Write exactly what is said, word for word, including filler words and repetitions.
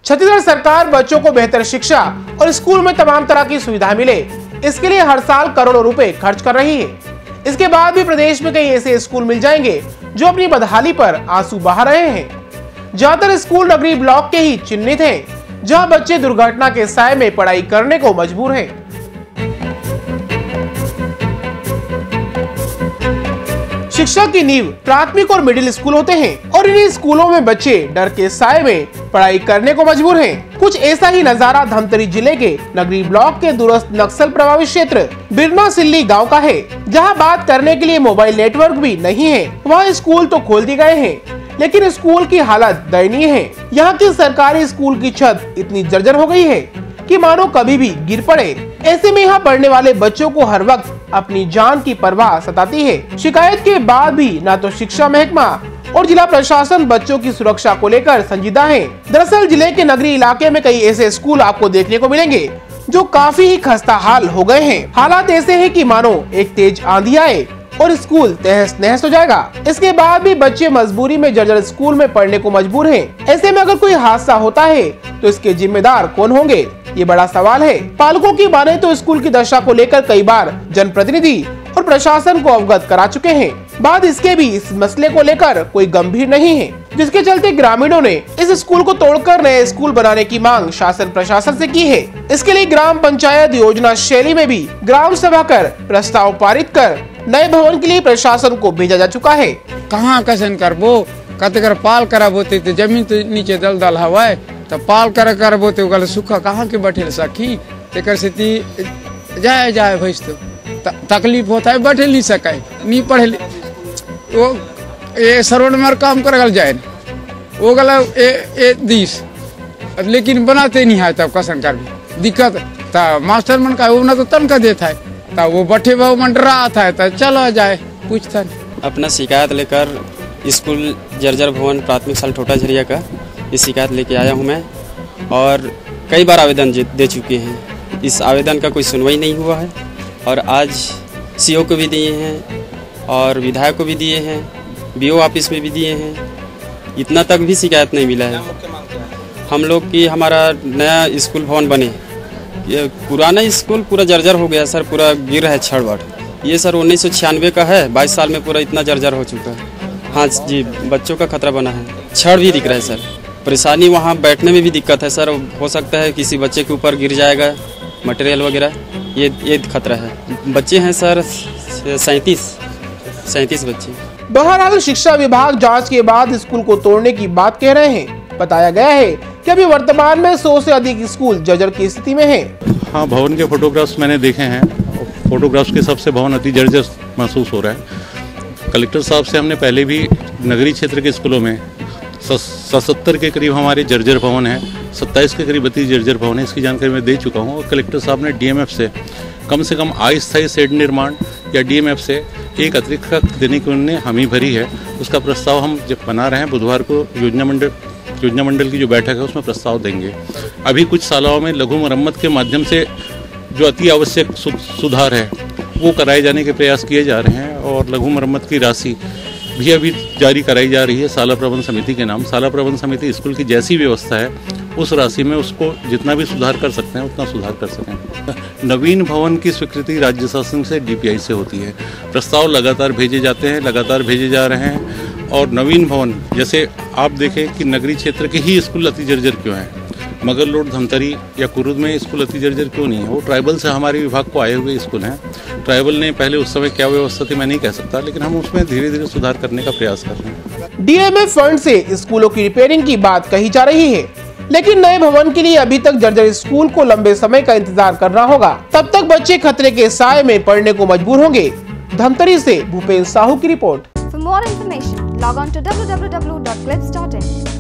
छत्तीसगढ़ सरकार बच्चों को बेहतर शिक्षा और स्कूल में तमाम तरह की सुविधा मिले, इसके लिए हर साल करोड़ों रुपए खर्च कर रही है। इसके बाद भी प्रदेश में कई ऐसे स्कूल मिल जाएंगे जो अपनी बदहाली पर आंसू बहा रहे हैं। ज्यादातर स्कूल नगरीय ब्लॉक के ही चिन्हित हैं, जहां बच्चे दुर्घटना के साए में पढ़ाई करने को मजबूर हैं। शिक्षा की नींव प्राथमिक और मिडिल स्कूल होते हैं और इन्हीं स्कूलों में बच्चे डर के साए में पढ़ाई करने को मजबूर हैं। कुछ ऐसा ही नजारा धमतरी जिले के नगरी ब्लॉक के दूरस्थ नक्सल प्रभावित क्षेत्र बिरना सिल्ली गांव का है, जहां बात करने के लिए मोबाइल नेटवर्क भी नहीं है। वहाँ स्कूल तो खोल दिए गए हैं, लेकिन स्कूल की हालत दयनीय है। यहाँ की सरकारी स्कूल की छत इतनी जर्जर हो गई है कि मानो कभी भी गिर पड़े। ऐसे में यहाँ पढ़ने वाले बच्चों को हर वक्त अपनी जान की परवाह सताती है। शिकायत के बाद भी न तो शिक्षा महकमा और जिला प्रशासन बच्चों की सुरक्षा को लेकर संजीदा है। दरअसल जिले के नगरी इलाके में कई ऐसे स्कूल आपको देखने को मिलेंगे जो काफी ही खस्ता हाल हो गए हैं। हालात ऐसे हैं कि मानो एक तेज आंधी आए और स्कूल तहस नहस हो जाएगा। इसके बाद भी बच्चे मजबूरी में जर्जर स्कूल में पढ़ने को मजबूर हैं। ऐसे में अगर कोई हादसा होता है तो इसके जिम्मेदार कौन होंगे, ये बड़ा सवाल है। पालकों की माने तो स्कूल की दशा को लेकर कई बार जनप्रतिनिधि और प्रशासन को अवगत करा चुके हैं। बाद इसके भी इस मसले को लेकर कोई गंभीर नहीं है, जिसके चलते ग्रामीणों ने इस स्कूल को तोड़कर नए स्कूल बनाने की मांग शासन प्रशासन से की है। इसके लिए ग्राम पंचायत योजना शैली में भी ग्राम सभा कर प्रस्ताव पारित कर नए भवन के लिए प्रशासन को भेजा जा चुका है। कहाँ कसन करबो कतकर पाल कराबोते तो जमीन तो नीचे दल दल हवा तो पाल कर करबोते गल सुखा कहाँ के बैठे सखी तेकर से जाए जाए भैंस तो तकलीफ होता है, बैठे नहीं सके नहीं पढ़े वो ये सरवण में काम कर गल जाए वो गल ए, ए दिस लेकिन बनाते नहीं है। तब कसन कर दिक्कत था मास्टर मन का वो ना तो तनखा देता है तब वो बैठे बहु मन रहा था तो चलो जाए पूछता अपना शिकायत लेकर स्कूल जर्जर भवन प्राथमिक साल ठोटा झरिया का ये शिकायत लेके आया हूँ मैं, और कई बार आवेदन दे चुके हैं। इस आवेदन का कोई सुनवाई नहीं हुआ है और आज सीओ को भी दिए हैं और विधायक को भी दिए हैं, बीओ ऑफिस में भी दिए हैं, इतना तक भी शिकायत नहीं मिला है। हम लोग की हमारा नया स्कूल भवन बने, ये पुराना स्कूल पूरा जर्जर हो गया सर, पूरा गिर रहा है छड़। ये सर उन्नीस सौ छियानवे का है, बाईस साल में पूरा इतना जर्जर हो चुका है। हाँ जी, बच्चों का खतरा बना है, छड़ भी दिख रहा है सर। परेशानी वहाँ बैठने में भी दिक्कत है सर, हो सकता है किसी बच्चे के ऊपर गिर जाएगा मटेरियल वगैरह, ये ये खतरा है। बच्चे हैं सर सैंतीस सैंतीस बच्चे। बहरहाल शिक्षा विभाग जांच के बाद स्कूल को तोड़ने की बात कह रहे हैं। बताया गया है कि अभी वर्तमान में सौ से अधिक स्कूल जर्जर की स्थिति में है। हाँ, भवन के फोटोग्राफ्स मैंने देखे हैं, फोटोग्राफ्स के सबसे भवन अति जर्जर महसूस हो रहा है। कलेक्टर साहब से हमने पहले भी नगरीय क्षेत्र के स्कूलों में सत्तर के करीब हमारे जर्जर भवन है, सत्ताईस के करीब बत्तीस जर्जर भवन है, इसकी जानकारी मैं दे चुका हूँ। और कलेक्टर साहब ने डीएमएफ से कम से कम अस्थायी शेड निर्माण या डीएमएफ से एक अतिरिक्त देने की उन्होंने हामी भरी है। उसका प्रस्ताव हम जब बना रहे हैं, बुधवार को योजना मंडल योजना मंडल की जो बैठक है उसमें प्रस्ताव देंगे। अभी कुछ सालों में लघु मरम्मत के माध्यम से जो अति आवश्यक सुधार है वो कराए जाने के प्रयास किए जा रहे हैं, और लघु मरम्मत की राशि भी अभी जारी कराई जा रही है शाला प्रबंध समिति के नाम। शाला प्रबंध समिति स्कूल की जैसी व्यवस्था है उस राशि में उसको जितना भी सुधार कर सकते हैं उतना सुधार कर सकें। नवीन भवन की स्वीकृति राज्य शासन से डीपीआई से होती है। प्रस्ताव लगातार भेजे जाते हैं, लगातार भेजे जा रहे हैं। और नवीन भवन जैसे आप देखें कि नगरीय क्षेत्र के ही स्कूल अति जर्जर क्यों हैं, मगर रोड धमतरी या कुरुद में स्कूल अति जर्जर क्यों नहीं है? वो ट्राइबल से हमारे विभाग को आए हुए स्कूल हैं। ट्राइबल ने पहले उस समय क्या व्यवस्था थी मैं नहीं कह सकता, लेकिन हम उसमें धीरे धीरे सुधार करने का प्रयास कर रहे हैं। डीएमएफ फंड से स्कूलों की रिपेयरिंग की बात कही जा रही है, लेकिन नए भवन के लिए अभी तक जर्जर स्कूल को लंबे समय का इंतजार करना होगा। तब तक बच्चे खतरे के साए में पढ़ने को मजबूर होंगे। धमतरी से भूपेंद्र साहू की report. For more information, log on to w w w dot clips dot in.